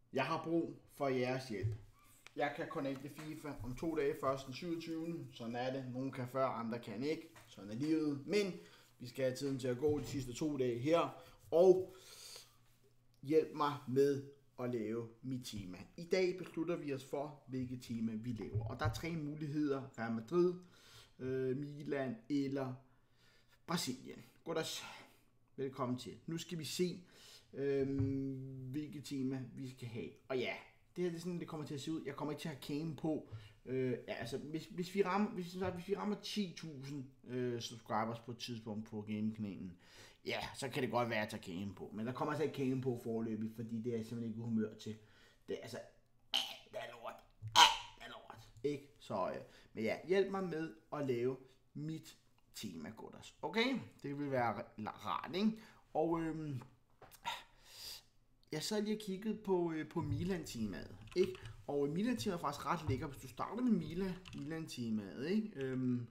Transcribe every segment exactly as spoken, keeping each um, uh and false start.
Jeg har brug for jeres hjælp. Jeg kan connecte FIFA om to dage, først den syvogtyvende Sådan er det. Nogle kan før, andre kan ikke. Sådan er livet. Men vi skal have tiden til at gå de sidste to dage her. Og hjælp mig med at lave mit tema. I dag beslutter vi os for, hvilket tema vi laver. Og der er tre muligheder. Real Madrid, øh, Milan eller Brasilien. Goddags. Velkommen til. Nu skal vi se, øh, hvilket tema vi skal have. Og ja, det her det er sådan, det kommer til at se ud. Jeg kommer ikke til at have Kane på. Øh, ja, altså, hvis, hvis, vi rammer, hvis, hvis vi rammer ti tusind øh, subscribers på et tidspunkt på Gaming-kanalen, ja, så kan det godt være at tage Kane på. Men der kommer altså ikke Kane på forløbig, fordi det er simpelthen ikke humør til. Det er altså, det er lort. Det er lort. Ikke? Så, øh, men ja, hjælp mig med at lave mit tema, Goddags. Okay? Det vil være rart, ikke? Og øhm, jeg sad lige og kiggede på, øh, på Milan-temaet, ikke? Og Milan-temaet er faktisk ret lækker, hvis du starter med Milan, Milan-temaet, ikke? Øhm,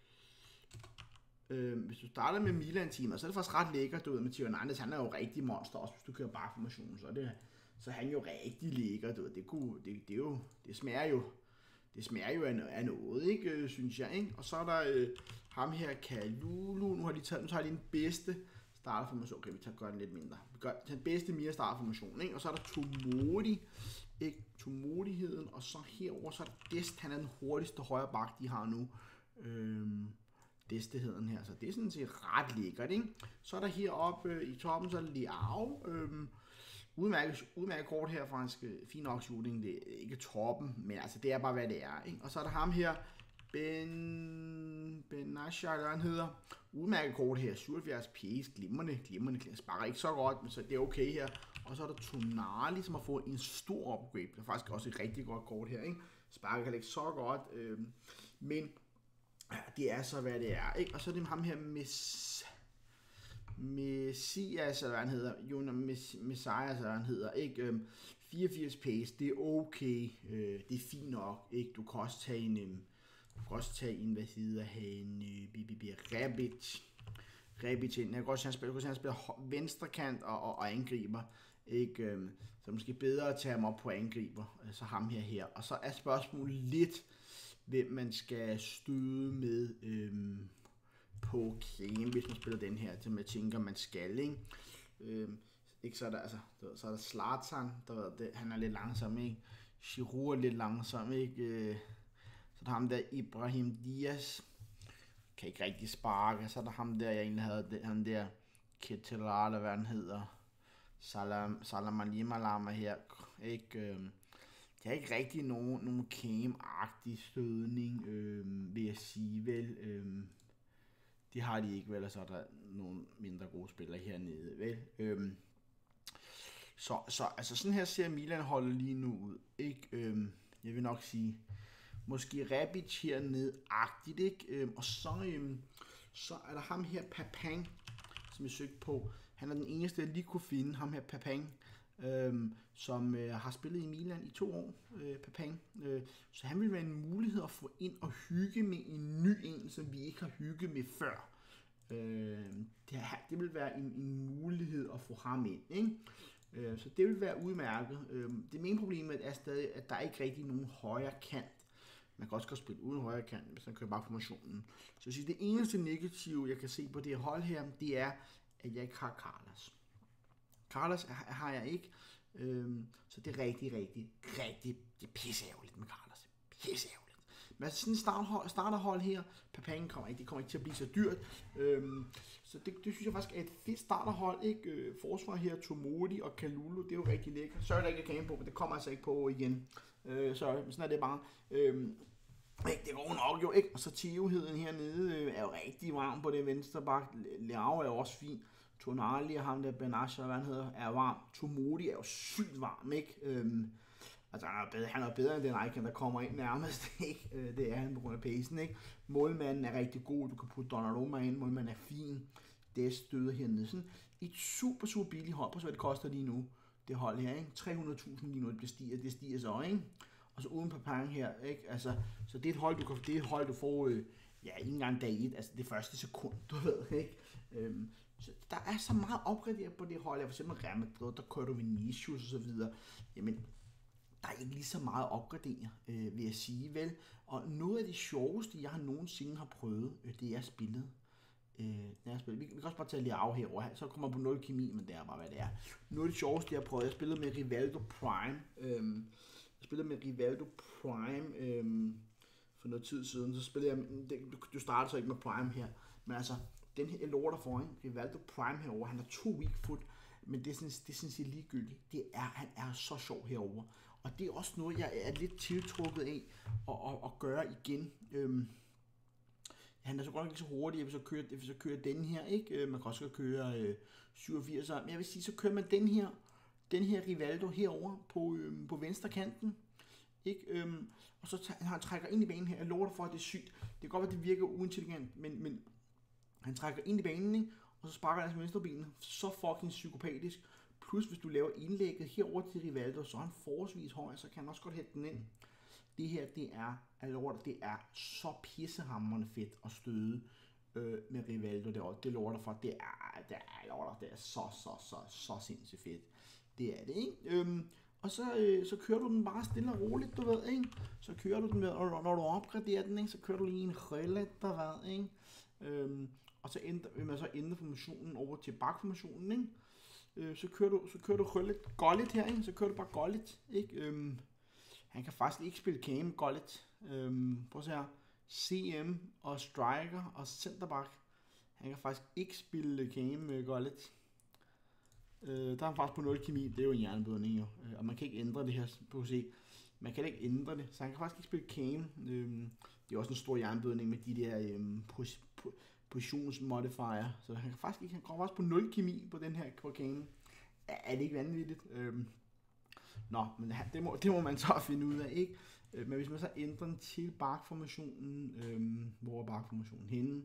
øhm, hvis du starter med Milan-temaet, så er det faktisk ret lækker, du ved, med Theo Hernandez, han er jo rigtig monster, også hvis du kører bakformationen, så er det, så er han jo rigtig lækker, du ved, det, kunne, det, det, er jo, det smager jo, det smager jo af noget, ikke, øh, synes jeg, ikke? Og så er der øh, ham her, Kalulu, nu har de taget, nu tager de den bedste startformation, okay, vi tager gør den lidt mindre, vi gør den bedste mere startformation, ikke? Og så er der Tomodi, ikke, Tomodiheden, og så herover så er der Dest, han er den hurtigste højre bak, de har nu, øhm, Destigheden her, så det er sådan set ret lækkert, ikke? Så er der heroppe øh, i toppen, så er der Leao, øhm, Udmærket, udmærket kort her, faktisk fin nok shooting, det er ikke toppen, men altså det er bare hvad det er, ikke? Og så er der ham her, Ben, Benatia, eller han hedder, udmærket kort her, syvoghalvfjerds pace, glimrende, glimrende, sparker ikke så godt, men så det er okay her. Og så er der Tonali, som har fået en stor upgrade, det er faktisk også et rigtig godt kort her, ikke? Sparker ikke så godt, øh, men ja, det er så hvad det er, ikke? Og så er det ham her, Miss... Messias, eller hvad han hedder, Jonas Messias, eller hvad han hedder, ikke? Øhm, fireogfirs pace, det er okay, øh, det er fint nok, ikke? Du kan også tage en, øh, du kan også tage en, hvad hedder han, øh, Rebic, Rebic ind, jeg kan også spille, han spiller venstre kant og, og, og angriber, ikke? Øhm, så måske bedre at tage ham op på angriber, så ham her her, og så er spørgsmålet lidt, hvem man skal støde med, øhm, på Kane, hvis man spiller den her, som jeg tænker, man skal, ikke? Øhm, ikke så er der, altså, så er der Zlatan, der, det, han er lidt langsom, ikke? Giroud er lidt langsom, ikke? Øh, så er der ham der, Ibrahim Diaz, kan ikke rigtig sparke, så er der ham der, jeg egentlig havde, det, han der, Ketelar, eller hvad han hedder, Salam, Salamalimmalama her, ikke? Øh, det er ikke rigtig nogen, nogen Kane-agtig stødning, øh, vil jeg sige, vel, øh, det har de ikke, vel, og så er der nogle mindre gode spillere hernede, vel. Øhm, så, så altså sådan her ser Milan holdet lige nu ud, ikke? Øhm, jeg vil nok sige, måske Rebic hernede-agtigt, ikke? Øhm, og så, øhm, så er der ham her, Papang, som jeg søgte på. Han er den eneste, jeg lige kunne finde, ham her, Papang, øhm, som øh, har spillet i Milan i to år, øh, Papang. Øh, så han vil være en mulighed at få ind og hygge med en ny en, som vi ikke har hygget med før. Øh, det, her, det vil være en, en mulighed at få ham ind, ikke? Øh, så det vil være udmærket. Øh, det main problem er stadig, at der ikke rigtig er nogen højre kant. Man kan også godt spille uden højre kant, hvis man kører bare formationen. Så jeg siger, det eneste negative, jeg kan se på det her hold her, det er, at jeg ikke har Carlos. Carlos har jeg ikke, øhm, så det er rigtig, rigtig, rigtig, det er pisseærgerligt med Carlos. Pisseærgerligt. Men altså sådan en starterhold, starterhold her, Papang kommer ikke, det kommer ikke til at blive så dyrt. Øhm, så det, det synes jeg faktisk er et fedt starterhold, ikke? Øh, forsvar her, Tomodi og Kalulu, det er jo rigtig lækkert. Så er der ikke Kane på, men det kommer altså ikke på igen. Øh, så sådan er det bare. Øhm, det går nok jo, ikke? Og så Theoheden hernede øh, er jo rigtig varm på det venstre bak. Leao er jo også fint. Tonali og ham der Benatia, hvad han hedder, er varm. Tomodi er jo sygt varm, ikke? Øhm, altså han er, bedre, han er bedre end den Icon, der kommer ind nærmest, ikke? Øh, det er han på grund af pacen, ikke? Målmanden er rigtig god, du kan putte Donnarumma ind, målmanden er fin. Det støder hernede. Sådan et super, super billigt hold, på så hvad det koster lige nu, det hold her, ikke? tre hundrede tusind lige nu, det stiger, det stiger så, ikke? Og så uden Papang her, ikke? Altså, så det er et hold, du kan, det er et hold, du får, øh, ja, ikke engang dag et, altså det første sekund, du ved, ikke? Øhm, Så der er så meget opgraderet på det hold. For eksempel Real Madrid, der kører du Vinicius og så videre. Jamen, der er ikke lige så meget opgraderet, øh, vil jeg sige, vel? Og noget af det sjoveste, jeg har nogensinde har prøvet, øh, det er spillet. Øh, jeg spillet. Vi, vi kan også bare tage lige af herover. Så kommer på nul kemi, men det er bare, hvad det er. Noget af det sjoveste, jeg har prøvet, jeg spillede med Rivaldo Prime. Øh, jeg spillede med Rivaldo Prime øh, for noget tid siden. Så spillede jeg, det, du starter så ikke med Prime her, men altså, den her lort der foran, Rivaldo Prime herover, han har to weak foot, men det er sådan, det er sådan set ligegyldigt. Det er, han er så sjov herover. Og det er også noget, jeg er lidt tiltrukket af at, at, at gøre igen. Øhm, han er så godt ikke så hurtig, jeg vil så køre, jeg vil så køre den her, ikke? Man kan også køre øh, syvogfirs, men jeg vil sige, så kører man den her, den her Rivaldo herover på, øhm, på venstre kanten, ikke? Øhm, og så tager, han trækker ind i banen her. Jeg lover dig for, at det er sygt. Det kan godt være, at det virker uintelligent, men, men han trækker ind i banen, ikke? Og så sparker han altså venstrebenet. Så fucking psykopatisk. Plus hvis du laver indlægget herover til Rivaldo, så er han forholdsvis høj, så kan han også godt hætte den ind. Det her, det er, altså, det er så pissehammerende fedt at støde øh, med Rivaldo. Det, det lover dig for, det er, det er, lover dig, det er så, så, så, så sindssygt fedt. Det er det, ikke? Øhm, og så, øh, så kører du den bare stille og roligt, du ved, ikke? Så kører du den, med, og når du opgraderer den, ikke? Så kører du lige en rellet, der hvad, ikke? Øhm, og så ændrer, vil man så ændre formationen over til bakformationen, ikke? Øh, så kører du, så kører du Gullit, Gullit her, ikke? Så kører du bare Gullit, ikke? Øhm, han kan faktisk ikke spille Cam, Gullit. Øhm, prøv at se her. C M og striker og centerback. Han kan faktisk ikke spille Cam, uh, Gullit. Øh, der er han faktisk på nul kemi, det er jo en jernblødning jo. Øh, og man kan ikke ændre det her på C. Man kan ikke ændre det, så han kan faktisk ikke spille Cam. Øhm, det er også en stor jernblødning med de der øhm, pos- po- positionsmodifier. Så han kan faktisk ikke, han går faktisk på nul kemi på den her på Cam. Er det ikke vanvittigt? Øhm, Nå, men det må, det må man så finde ud af, ikke? Men hvis man så ændrer den til bakformationen, øhm, hvor er bakformationen henne?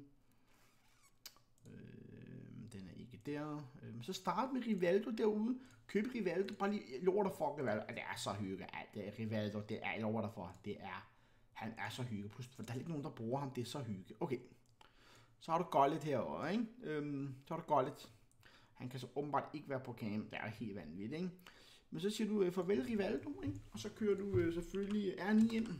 Øhm, den er ikke der. Øhm, så start med Rivaldo derude. Køb Rivaldo, bare lige lort for Rivaldo. Det er så hygge, alt det er Rivaldo, det er lort for. Det er, han er så hygge. Plus, for der er ikke nogen, der bruger ham, det er så hygge. Okay, så har du Gullit herovre, ikke? Øhm, så har du Gullit. Han kan så åbenbart ikke være på cam, det er helt vanvittigt, ikke? Men så siger du øh, farvel Rivaldo, ikke? Og så kører du øh, selvfølgelig R ni ind.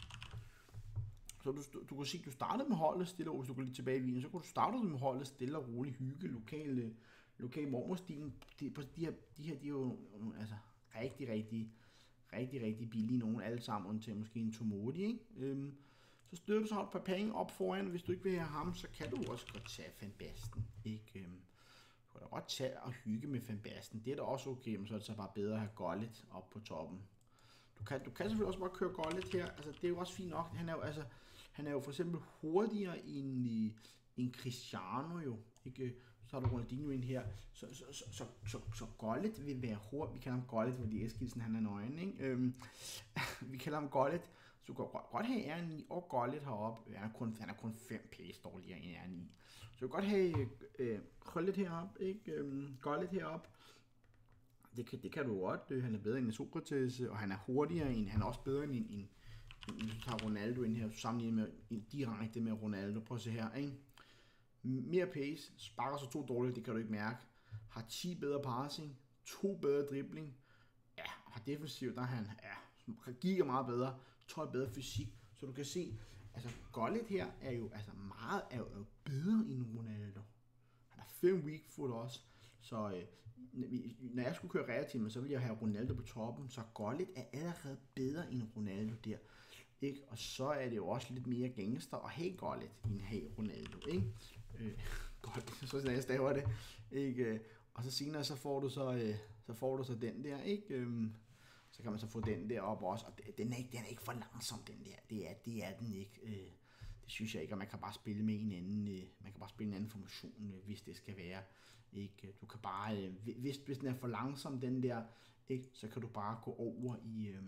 Så du, du kan sige, at du startede med holdet stille og roligt, hvis du går lidt tilbage i videoen, så kunne du starte med holdet stille og roligt, hygge, lokale, lokale mormorstilen. De, de, her, de her, de er jo altså, rigtig, rigtig, rigtig, rigtig billige nogen alle sammen, til måske en Tomodi, ikke? Øhm, så støtter du så et par penge op foran, hvis du ikke vil have ham, så kan du også godt tage Van Basten, ikke? Øhm, du kan da godt tage og hygge med Van Basten, det er da også okay, men så er det så bare bedre at have Gullit op på toppen. Du kan, du kan selvfølgelig også bare køre Gullit her, altså det er jo også fint nok, han er jo, altså, han er jo for eksempel hurtigere end, end Cristiano jo, ikke? Så har du Ronaldinho ind her, så, så, så, så, så, så Gullit vil være hurtig, vi kalder ham Gullit, fordi Eskildsen han er nøgen, ikke? Øhm, vi kalder ham Gullit, så du kan godt, godt have R ni og Gullit heroppe, han er kun, han er kun fem pace dårligere end R ni, så du kan godt have øh, Gullit heroppe, ikke? Øhm, Gullit heroppe. Det kan, det kan du godt. Han er bedre end Sokrates, og han er hurtigere end, han er også bedre end en, en, en du tager Ronaldo ind her, sammenlignet med en direkte med Ronaldo. Prøv at se her, ikke? Mere pace, sparker så to dårligt, det kan du ikke mærke. Har ti bedre passing, to bedre dribling. Ja, og har defensivt, der er han, ja, giver meget bedre, tror bedre fysik. Så du kan se, altså Gullit her er jo altså meget er jo, er jo bedre end Ronaldo. Han har fem weak foot også, så øh, når jeg skulle køre reaktivt, så ville jeg have Ronaldo på toppen, så Gullit er allerede bedre end Ronaldo der, ikke? Og så er det jo også lidt mere gangster at have Gullit end have Ronaldo, ikke? Øh, Gullit, så sådan jeg staver det, ikke? Og så senere så får du så, øh, så får du så den der, ikke? Øhm, så kan man så få den der op også, og den er ikke, den er ikke for langsom, den der, det er, det er den ikke, øh, det synes jeg ikke, og man kan bare spille med en anden, øh, man kan bare spille en anden formation, øh, hvis det skal være. Ikke? Du kan bare, øh, hvis, hvis den er for langsom, den der, ikke? Så kan du bare gå over i, øh,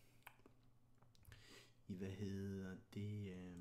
i hvad hedder det, øh,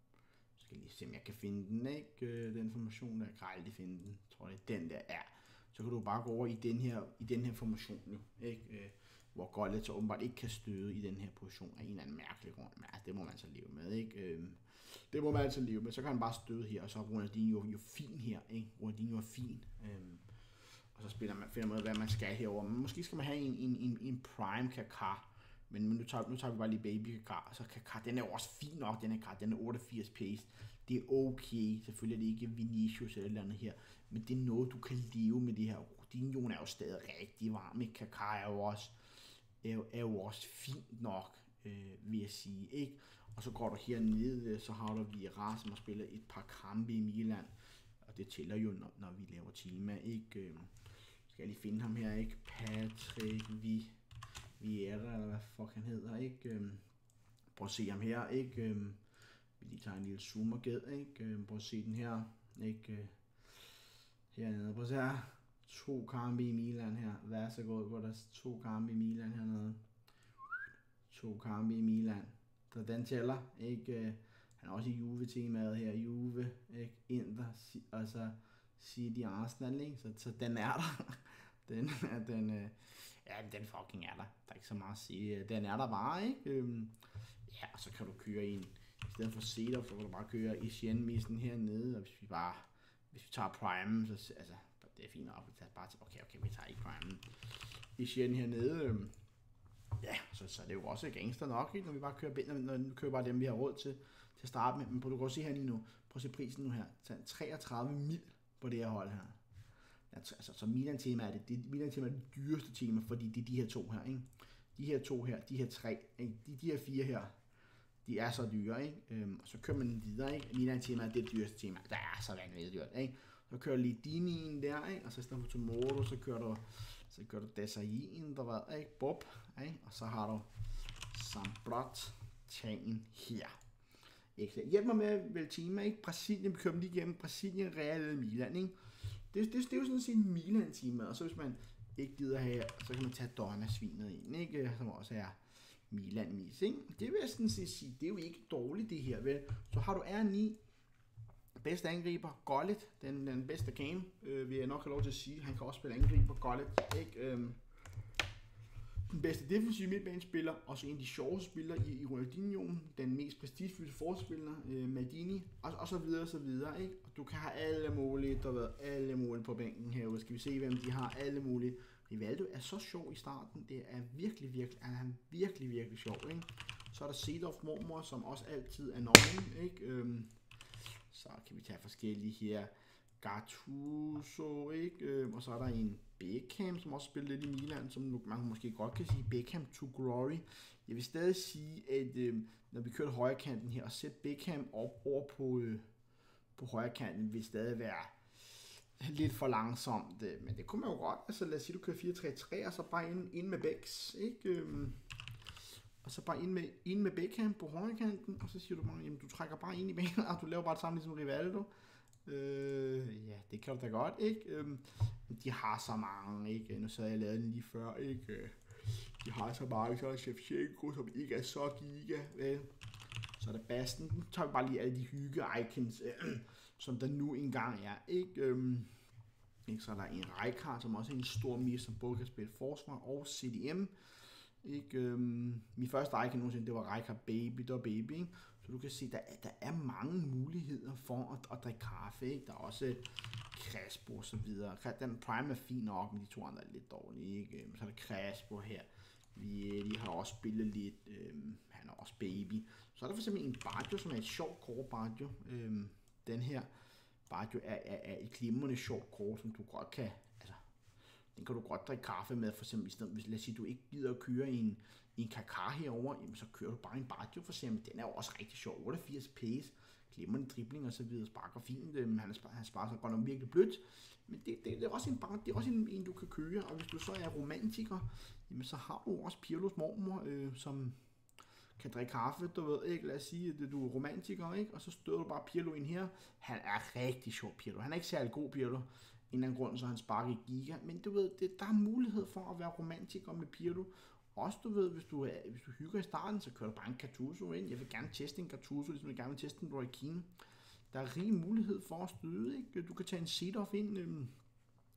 skal lige se, om jeg kan finde den, ikke? Den information, der kan aldrig finde den, tror jeg, den der er. så kan du bare gå over i den her, i den her formation nu, ikke? Øh, hvor Gullet så åbenbart ikke kan støde i den her position af en eller anden mærkelig grund. Men altså, det må man så leve med, ikke? Øh, det må man altså leve med. Så kan han bare støde her, og så er Ronaldinho jo fin her, ikke? Ronaldinho er fin. Øh, og så spiller man, finder man ud af, hvad man skal herover. Men måske skal man have en, en, en, en prime Kaká. Men nu tager, nu tager vi bare lige baby Kaká. Så Kaká, den er jo også fin nok, den her Kaká. Den er otteogfirs pace. Det er okay. Selvfølgelig er det ikke Vinicius eller et eller andet her. Men det er noget, du kan leve med det her. Ronaldinho er jo stadig rigtig varm. Kaká er jo også, er jo, er jo også fint nok, øh, vil jeg sige. Ikke? Og så går du hernede, så har du Vieira, som har spillet et par kampe i Milan. Og det tæller jo, når, når vi laver tema. Ikke? Øh, skal jeg lige finde ham her, ikke? Patrick Vi... Vieira, eller hvad fuck han hedder, ikke? Øhm, prøv at se ham her, ikke? Øhm, vi lige tager en lille zoomerged, ikke? Øhm, prøv at se den her, ikke? Øh, hernede, prøv at se her. To kampe i Milan her. Vær så god, hvor der er to kampe i Milan hernede. To kampe i Milan. Så den tæller, ikke? Øh, han er også i Juve-temaet her. Juve, ikke? Inter, og så City Arsenal, ikke? Så, så den er der. den er den... Øh, Ja, den fucking er der. Der er ikke så meget at sige. Den er der bare, ikke? Øhm, ja, og så kan du køre en. I stedet for Cedar, så kan du bare køre Etienne-missen hernede. Og hvis vi bare... Hvis vi tager Prime, så... Altså, det er fint nok. Vi tager bare til... Okay, okay, vi tager ikke Prime. Etienne hernede. Øhm, ja, så, så er det jo også gangster nok, ikke? Når vi bare kører... Når vi kører bare dem, vi har råd til, til at starte med. Men prøv, du kan se her lige nu. Prøv at se prisen nu her. treogtredive mil på det her hold her. Altså, så Milan-tema er det, det Milan-tema er det dyreste tema, fordi det er de her to her, ikke? De her to her, de her tre, ikke? De, de her fire her, de er så dyre, ikke? Øhm, og så kører man videre, ikke? Milan-tema er det dyreste tema, der er så vanvittigt dyrt, ikke? Så kører lige Dinien der, ikke? Og så i stedet for Tomorrow, så kører du, så kører du Desailly, der var, ikke? Bob, ikke? Og så har du Sambrot Tan her. Ikke? Hjælp mig med at vælge tema, ikke? Brasilien, vi kører dem lige igennem. Brasilien, Real, Milan, ikke? Det, det, det er jo sådan set en Milan-tema, og så hvis man ikke gider have, så kan man tage Donna-svinet ind, ikke? Som også er Milan-mis, ikke? Det vil jeg sådan set sige, det er jo ikke dårligt det her, vel? Så har du R ni, bedste angriber, Gullet, den, den bedste game, øh, vil jeg nok have lov til at sige. Han kan også spille angriber, Gullet, ikke? Øhm, den bedste defensive midtbanespiller, og så en af de sjoveste spillere i, i Ronaldinho, den mest prestigefyldte forspiller, øh, Maldini, og, og så videre, og så videre, ikke? Og du kan have alle mulige, der ved alle mulige på bænken herude. Skal vi se, hvem de har, alle mulige. Rivaldo er så sjov i starten, det er virkelig, virkelig, er han virkelig, virkelig sjov, ikke? Så er der Seedorf mormor, som også altid er nøgen, ikke? Øhm, så kan vi tage forskellige her. Gattuso, ikke? Øhm, og så er der en Beckham, som også spiller lidt i Milan, som man måske godt kan sige Beckham to glory. Jeg vil stadig sige, at øh, når vi kører højre kanten her, og sætte Beckham op over på, øh, på højre kanten, vil stadig være lidt for langsomt. Øh, men det kunne man jo godt. Altså lad os sige, du kører fire tre tre, og så bare ind, ind med Becks, ikke? Øhm, og så bare ind med, ind med Beckham på højre kanten, og så siger du bare, jamen du trækker bare ind i banen, og du laver bare det samme ligesom Rivaldo. Øh, ja, det kan du da godt, ikke? Øhm, de har så mange, ikke? Nu så jeg lavet den lige før, ikke? De har så mange, så er der Shevchenko, som ikke er så giga, vel? Så er der Basten. Nu tager vi bare lige alle de hygge-icons, øh, som der nu engang er, ikke? Øhm, ikke? Så er der en Rijkaard, som også er en stor mis, som både kan spille forsvar og C D M. Ikke? Øhm, min første icon nogensinde, det var Rijkaard Baby, der Baby, ikke? Så du kan se, der er, der er mange muligheder for at, at drikke kaffe, ikke? Der er også Crespo og så videre. Den Prime er fin nok, men de to andre er lidt dårlige, ikke? Så er der Crespo her. Vi, de har også spillet lidt, øhm, han er også Baby. Så er der for eksempel en Baggio, som er et sjovt kort Baggio. Øhm, den her Baggio er, er, er et glimrende sjovt kort, som du godt kan, altså, den kan du godt drikke kaffe med, for eksempel, i stedet, hvis lad os sige, du ikke gider at køre i en, i en Kaká herover, jamen så kører du bare en Baggio for eksempel. Den er jo også rigtig sjov, otteogfirs pace, glimrende dribling og så videre, sparker fint, øhm, han, han sparer sig godt nok virkelig blødt, men det, det, det er også, en, det er også en, en, du kan køre, og hvis du så er romantiker, jamen så har du også Pirlos mormor, øh, som kan drikke kaffe, du ved ikke, lad os sige, at du er romantiker, ikke, og så støder du bare Pirlo ind her. Han er rigtig sjov, Pirlo. Han er ikke særlig god, Pirlo. En eller anden grund, så han sparker i giga, men du ved, det, der er mulighed for at være romantiker med Pirlo. Også du ved, hvis du, er, hvis du hygger i starten, så kører du bare en Gattuso ind. Jeg vil gerne teste en Gattuso, ligesom jeg gerne vil teste en Roy Keane. Der er rig mulighed for at støde, ikke? Du kan tage en Seedorf ind, øhm,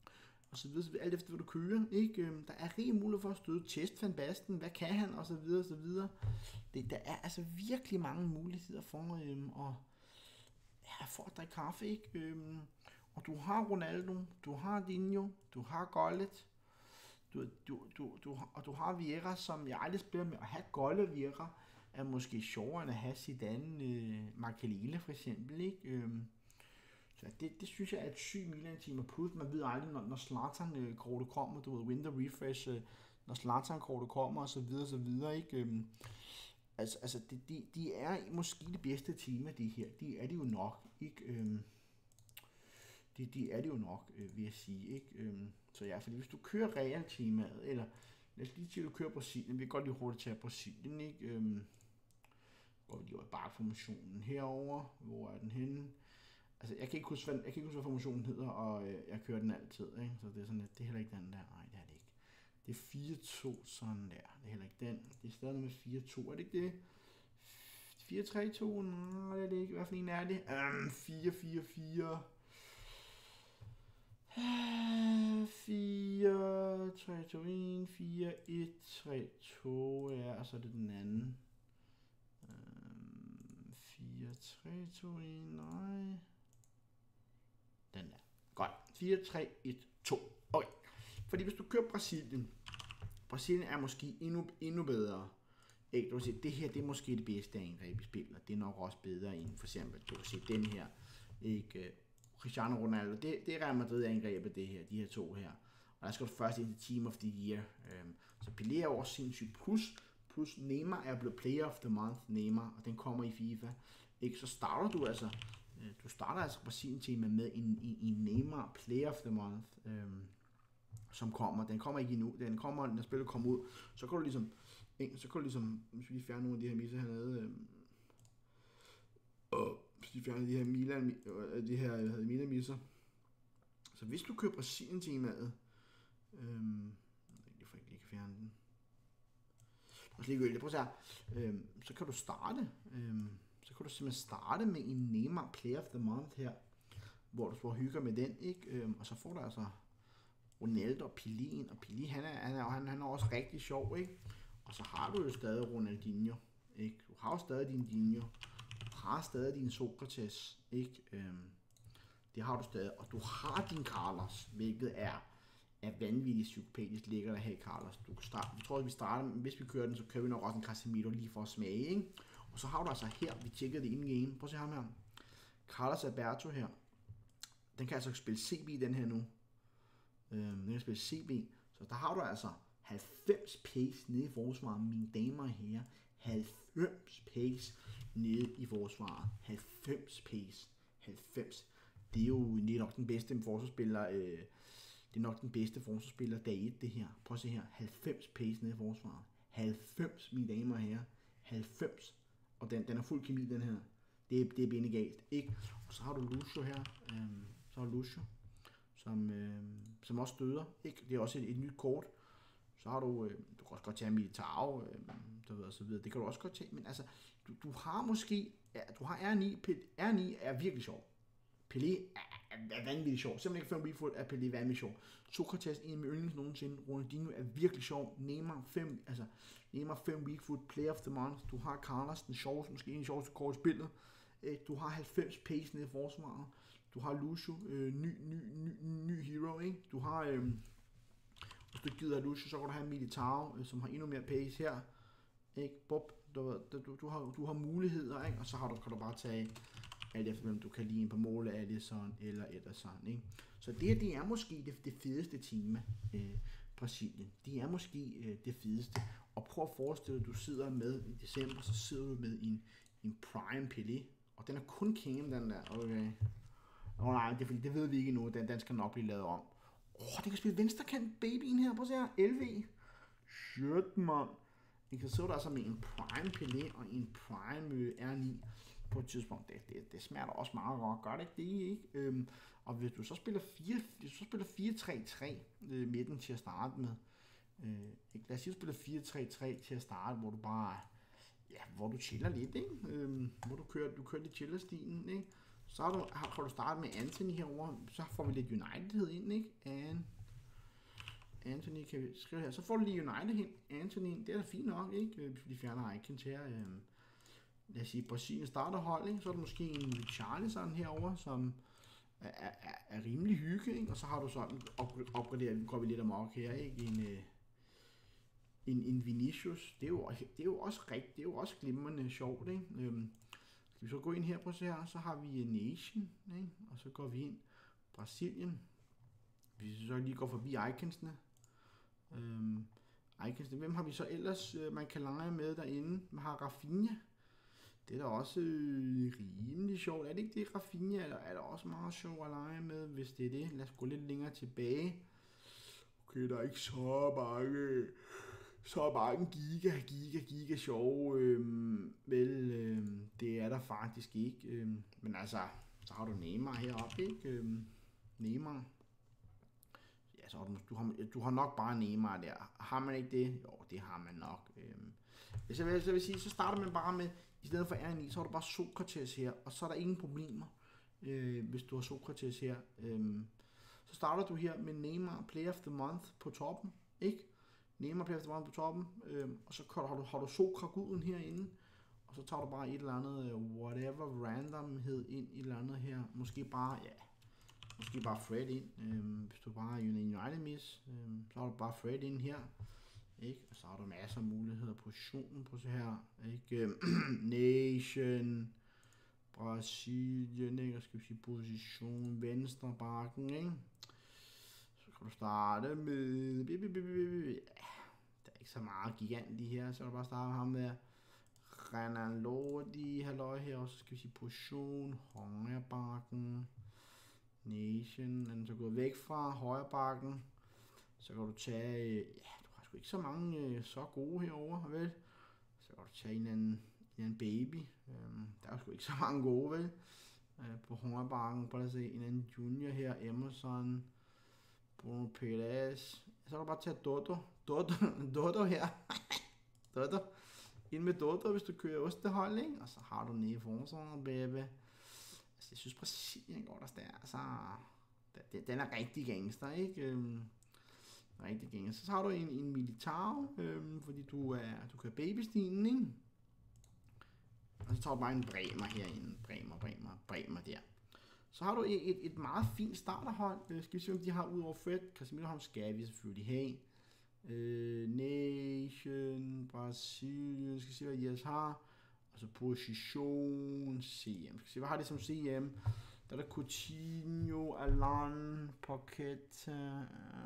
og så videre, så videre, alt efter hvad du kører, ikke? Øhm, der er rig mulighed for at støde Test Van Basten, hvad kan han, og så videre, og så videre. Det, der er altså virkelig mange muligheder for, øhm, at, ja, for at drikke kaffe, ikke? Øhm, og du har Ronaldo, du har Dinho, du har Gullit, du, du, du, du, og du har Vieira, som jeg aldrig spiller med. At have Gullit Vieira er måske sjovere end at have Zidane, øh, Makelele for eksempel, ikke? Øhm, så det, det synes jeg er et sygt Milan-team at putte. Man ved aldrig, når, når Zlatan-kortet øh, kommer, du ved, Winter Refresh, øh, når Zlatan-kortet kommer, og så videre, og så videre, ikke? Øhm, altså, altså de, de, de er måske det bedste team af de her. De er det jo nok, ikke? Øhm, de, de er det jo nok, øh, vil jeg sige, ikke? Øhm, så ja, fordi hvis du kører Real-temaet, eller lad os lige sige, at du kører Brasilien, vi kan godt lige hurtigt tage Brasilien, ikke? Øhm, hvor vi lige var i bakformationen herover, hvor er den henne? Altså, jeg kan ikke huske, hvad, jeg kan ikke huske, hvad formationen hedder, og øh, jeg kører den altid, ikke? Så det er sådan, at det er heller ikke den der. Nej, det er det ikke. Det er fire to sådan der. Det er heller ikke den. Det er stadig med fire to, er det ikke det? fire tre to, nej, det er det ikke. Hvad for en er det? Um, fire fire fire. fire tre to en, fire et tre to, ja, og så er det den anden. Um, fire tre to en, nej. Den der. Godt. fire tre et to. Okay. Fordi hvis du kører Brasilien, Brasilien er måske endnu, endnu bedre. Ikke? Du kan se, det her det er måske det bedste angreb i spillet. Det er nok også bedre end for eksempel, du kan se den her. Ikke? Cristiano Ronaldo, det, det er Real Madrid angrebet det her, de her to her. Og der skal du først ind til Team of the Year. Um, så Pelé er over sindssygt plus. Plus Neymar er blevet Player of the Month, Neymar, og den kommer i FIFA. Ikke? Så starter du altså Du starter altså Brasilien-tema med en, en, en Neymar Player of the Month, øhm, som kommer. Den kommer ikke endnu. Den kommer, når spillet kommer ud. Så kan du ligesom, så kan du ligesom, hvis vi fjerner nogle af de her misser hernede, øhm, og hvis vi fjerner de her Milan, de her, jeg havde Milan misser. Så hvis du køber Brasilien-temaet, øhm, jeg får ikke lige fjerne den. Og så lige prøv at se, øhm, så kan du starte, øhm, så kan du simpelthen starte med en Neymar Player of the Month her, hvor du får hygger med den, ikke? Øhm, og så får du altså Ronaldo og Pelé, og Pelé, han er, han, er, han, han er også rigtig sjov, ikke? Og så har du jo stadig Ronaldinho, ikke? Du har jo stadig din Dinho, du har stadig din Sokrates, ikke? Øhm, det har du stadig, og du har din Carlos, hvilket er, er vanvittigt psykopatisk lækkert at have Carlos. Du kan starte, jeg tror, at vi starter, hvis vi kører den, så kører vi nok også en Casemiro lige for at smage, ikke? Og så har du altså her, vi tjekkede det in-game, prøv at se ham her, Carlos Alberto her, den kan altså spille C B den her nu, øhm, den kan spille C B, så der har du altså halvfems pace nede i forsvaret, mine damer og herrer, halvfems pace nede i forsvaret, halvfems pace, halvfems, det er jo det er nok den bedste forsvarsspiller, øh, det er nok den bedste forsvarsspiller dag et det her, prøv at se her, halvfems pace nede i forsvaret, halvfems mine damer og herrer, halvfems, og den, den er fuld kemi, den her. Det er, det er benegalt, ikke? Og så har du Lucio her. Øhm, så har du Lucio, som, øhm, som også støder, ikke? Det er også et, et nyt kort. Så har du, øh, du kan også godt tage Militao, øh, du ved, og så videre. Det kan du også godt tage, men altså, du, du har måske, ja, du har R ni. R ni er virkelig sjov. Pelé er, er vanvittigt sjov. Simpelthen ikke fem weak foot er Pelé vanvittigt sjov. Sokrates, en med yndlings nogensinde. Ronaldinho er virkelig sjov. Neymar fem, altså Neymar fem weak foot, Player of the Month. Du har Carlos, den sjoveste, måske en af de sjoveste kort i spillet. Du har halvfems pace nede i forsvaret. Du har Lucio, øh, ny, ny, ny, ny hero, ikke? Du har, øh, hvis du gider Lucio, så kan du have Militao, øh, som har endnu mere pace her. Ikke? Bob, du, du, du, har, du har muligheder, ikke? Og så har du, kan du bare tage alt efter, hvem du kan lide en på måle, Alisson eller Ederson, ikke? Så det her, det er måske det, det fedeste tema, øh, Brasilien. Det er måske øh, det fedeste. Og prøv at forestille dig, at du sidder med i december, så sidder du med en, en Prime Pelé, og den er kun cam, den der. Okay. Åh oh, nej, det er fordi, det ved vi ikke endnu, den, den skal nok blive lavet om. Åh, oh, det kan spille venstrekant babyen her, prøv at se her, L V. Shit, mand. I kan sidde der altså med en Prime Pelé og en Prime R ni på et tidspunkt. Det, det, det smager også meget godt. Gør det ikke det, ikke? Øhm, og hvis du så spiller fire, hvis du så spiller fire tre tre øh, midten til at starte med, øh, ikke? Lad os sige, at du spiller fire tre tre til at starte, hvor du bare, ja, hvor du chiller lidt, ikke? Øhm, hvor du kører, du kører lidt chiller-stilen, ikke? Så har du, har, har du startet med Anthony herover, så får vi lidt United ind, ikke? And Anthony kan vi skrive her. Så får du lige United hen. Anthony, det er da fint nok, ikke? Hvis de fjerner Icons her. Øh, lad os sige, Brasilien starter hold, ikke? Så er der måske en Richarlison herover, som er, er, er rimelig hygge, ikke? Og så har du sådan opgraderet, nu går vi lidt amok her, ikke? En, øh, en, en Vinicius. Det er jo, det er jo også rigtigt, det er jo også glimrende sjovt, ikke? Øhm, skal vi så gå ind her på så her, så har vi Nation, ikke? Og så går vi ind Brasilien. Hvis vi så lige går forbi Iconsene. Øhm, Iconsene, hvem har vi så ellers, øh, man kan lege med derinde? Man har Rafinha. Det er da også øh, rimelig sjovt. Er det ikke det, Rafinha? Eller er det også meget sjovt at lege med, hvis det er det? Lad os gå lidt længere tilbage. Okay, der er ikke så mange, så mange giga, giga, giga sjove. Øhm, vel, øhm, det er der faktisk ikke. Øhm, men altså, så har du Neymar heroppe, ikke? Øhm, Neymar. Ja, så har du, du, har, du har nok bare Neymar der. Har man ikke det? Jo, det har man nok. Øhm, hvis jeg vil, så vil sige, så starter man bare med, i stedet for R ni, så har du bare Sokrates her, og så er der ingen problemer, øh, hvis du har Sokrates her. Øhm, så starter du her med Neymar Player of the Month på toppen, ikke? Neymar Player of the Month på toppen, øhm, og så har du, har du Sokra-guden herinde, og så tager du bare et eller andet, uh, whatever randomhed ind i et eller andet her. Måske bare, ja, måske bare Fred ind, øhm, hvis du bare er United miss, øhm, så har du bare Fred ind her. Ikke? Og så har du masser af muligheder. Positionen på så her. Ikke? Nation. Brasilien. Ikke? Og skal vi sige position. Venstre bakken. Ikke? Så kan du starte med... Der er ikke så meget gigant i her. Så kan du bare starte med ham der. Renan Lodi. Halløj her. Og så skal vi sige position. Højre bakken. Nation. Den er så gået væk fra højre bakken. Så kan du tage... Ja, ikke så mange øh, så gode herover, vel? Så kan du tage en anden, en anden baby. Øhm, der er sgu ikke så mange gode, vel? Øh, på højrebakken, prøv at se en anden junior her, Emerson, Bruno Perez. Så kan du bare tage Dodo, Dodo, Dodo her. Dodo. Ind med Dodo, hvis du kører ostehold, ikke? Og så har du nede i forsvaret, baby. Altså, jeg synes Brasilien går der stærkt. Altså, den er rigtig gangster, ikke? Øhm, rigtig gængende. Så har du en, en Militao, øhm, fordi du er du kan babystilen, ikke? Og så tager du bare en Bremer herinde. Bremer, Bremer, Bremer der. Så har du et, et, et meget fint starterhold. Øh, skal vi se, om de har ud over Fred. Casemiro ham skal vi selvfølgelig have. Øh, Nation, Brasilien, skal se, hvad de har. Og så position, C M. Skal se, hvad har de som C M? Der er der Coutinho, Alan, Paqueta.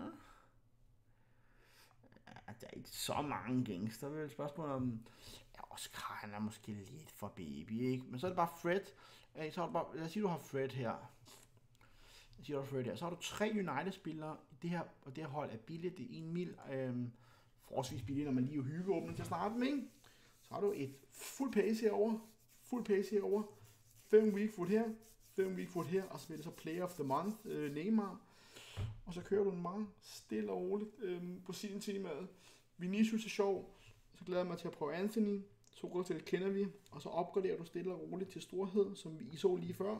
Der er ikke så mange gangster, vel? Spørgsmålet om... Ja, Oscar, han er måske lidt for baby, ikke? Men så er det bare Fred. Ja, så er det bare... Lad os sige, du har Fred her. Lad os sige, du har Fred her. Så har du tre United-spillere. Det her, og det her hold er billigt. Det er en mil. Øhm, forholdsvis billigt, når man lige er hyggeåbnet til at starte med, ikke? Så har du et fuld pace herover. Fuld pace herover. Fem week foot her. Fem week foot her. Og så bliver det så Player of the Month. Øh, Neymar. Og så kører du den meget stille og roligt øhm, på sin temaet. Vinicius er sjov. Så glæder jeg mig til at prøve Anthony. Så går til kender vi. Og så opgraderer du stille og roligt til storhed, som vi så lige før.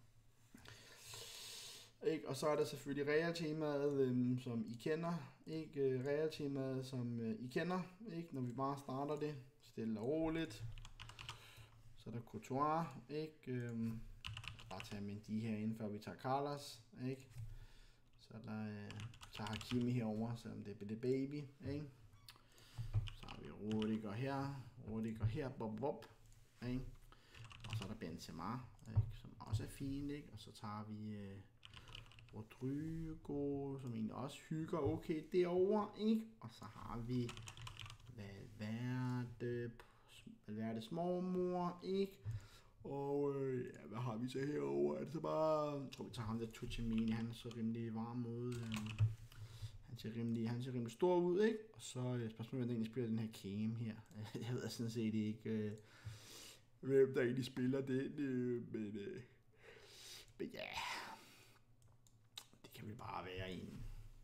Ikke? Og så er der selvfølgelig Real-temaet, øhm, som I kender. Ikke? Real-temaet, som øh, I kender. Ikke? Når vi bare starter det stille og roligt. Så er der Courtois. Ikke? Øhm, bare tage Mendy herinde, før vi tager Carlos. Ikke? Så der øh, så har Hakimi herover, selvom det er det baby, ikke? Så har vi Rudiger her, Rudiger her, bob, bob, ikke? Og så er der Benzema, ikke? Som også er fint, ikke? Og så tager vi øh, Rodrigo, som egentlig også hygger okay derovre, ikke? Og så har vi Valverde, Valverde småmor, ikke? Og øh, ja, hvad har vi så herovre? Er det så bare... Jeg tror, vi tager ham der Tuchemini. Han er så rimelig varm ud. Øh, han, ser rimelig, han ser rimelig stor ud, ikke? Og så øh, spørgsmålet, hvordan egentlig spiller den her Cam her. Jeg ved sådan set ikke, øh, hvem der egentlig spiller den. Øh, men, øh, men ja... Det kan vel bare være en...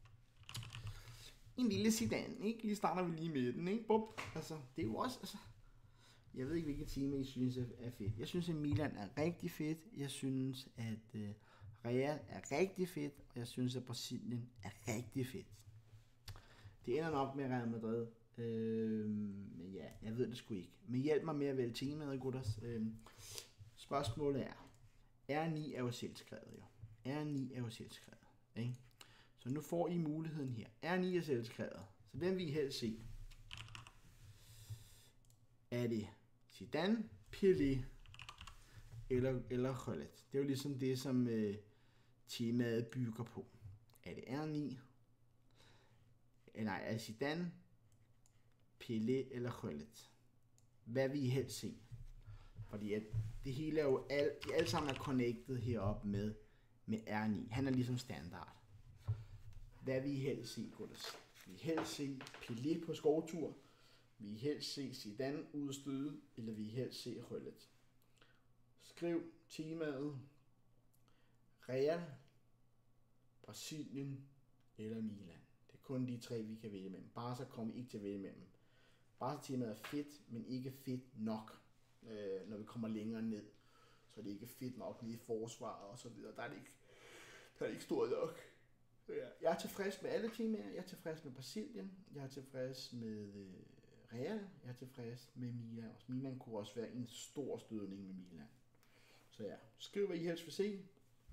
En lille Zidane, ikke? Lige starter vi lige med den, ikke? Bup. Altså, det er jo også... Altså, jeg ved ikke, hvilket team I synes er fedt. Jeg synes, at Milan er rigtig fedt. Jeg synes, at Real er rigtig fedt. Og jeg synes, at Brasilien er rigtig fedt. Det ender nok med Real Madrid. Øh, men ja, jeg ved det sgu ikke. Men hjælp mig med at vælge temaet, gutters. Øh, spørgsmålet er, R ni er jo selvskrevet jo. R ni er jo selvskrevet. Ikke? Så nu får I muligheden her. R ni er selvskrevet. Så hvem vil I helst se? Er det Zidane, Pelé eller, eller Khaled? Det er jo ligesom det, som øh, temaet bygger på. Er det R ni? Nej, er det Zidane, Pelé eller Khaled? Hvad vil I helst se? Fordi at det hele er jo alt, de alle sammen er connected heroppe med, med R ni. Han er ligesom standard. Hvad vil I helst se, gutters? Vil I helst se Pelé på skovtur? Vil I helst se Zidane ud at støde? Eller vil I helst se Khaled? Skriv temaet Real, Brasilien eller Milan. Det er kun de tre, vi kan vælge mellem. Bare så kommer vi ikke til at vælge mellem. Bare så temaet er fedt, men ikke fedt nok, øh, når vi kommer længere ned. Så er det ikke fedt nok nede i forsvaret og så videre. Der er det ikke, der er det ikke stort nok. Jeg er tilfreds med alle temaer. Jeg er tilfreds med Brasilien. Jeg er tilfreds med øh, Real. Jeg er tilfreds med Milan. Milan kunne også være en stor stødning med Milan. Så ja, skriv hvad I helst vil se.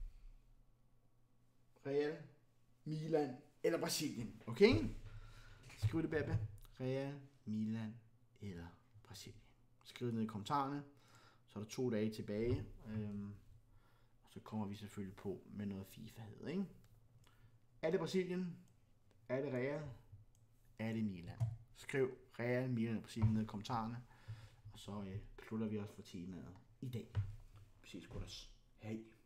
Real, Milan eller Brasilien. Okay? Skriv det, Babbe. Real, Milan eller Brasilien. Skriv det ned i kommentarerne. Så er der to dage tilbage. Øhm, og så kommer vi selvfølgelig på med noget FIFA-hed, ikke? Er det Brasilien? Er det Real? Er det Milan? Skriv Real, Milan eller Brasilien ned i kommentarerne. Og så øh, slutter vi også for temaet i dag. Vi ses, gutters. Hej.